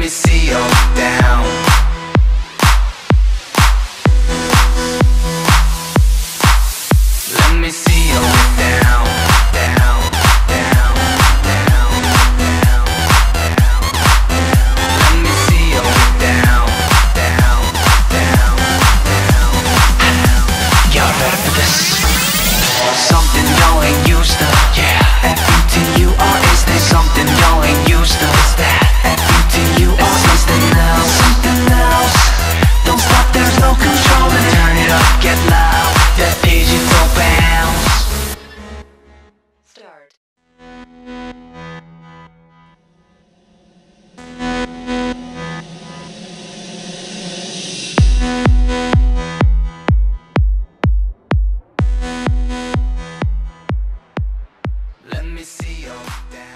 me see you down. Let me see you down, down, down, down, down, down. Let me see you down, down, down, down, down. Y'all ready for this? Something y'all ain't used to. Yeah. F-U-T-U-R, is there something y'all ain't used to? Is that F-U-T-U-R, something else? Something else. Don't stop, there's no controlling. Turn it up, get loud. That digital bounce. Start. Let me see you down.